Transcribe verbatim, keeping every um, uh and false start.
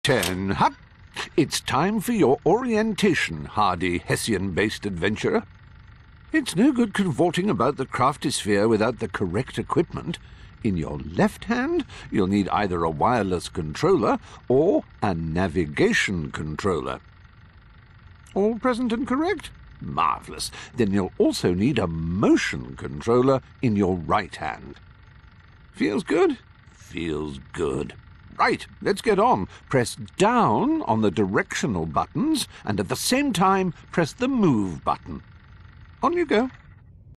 Ten, hop! It's time for your orientation, hardy Hessian-based adventurer. It's no good cavorting about the crafty sphere without the correct equipment. In your left hand, you'll need either a wireless controller or a navigation controller. All present and correct? Marvellous. Then you'll also need a motion controller in your right hand. Feels good? Feels good. Right, let's get on. Press down on the directional buttons and at the same time press the move button. On you go.